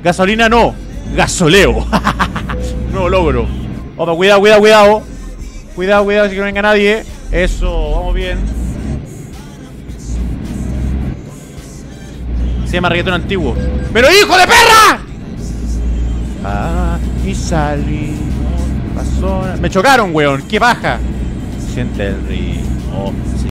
Gasolina no, gasoleo. Nuevo logro. Opa, cuidado, cuidado, cuidado. Cuidado, cuidado, si que no venga nadie. Eso, vamos bien. Se llama reggaetón antiguo. ¡Pero hijo de perra! Ah, y salimos. Pasó. Me chocaron, weón. ¡Qué paja! Siente el ritmo.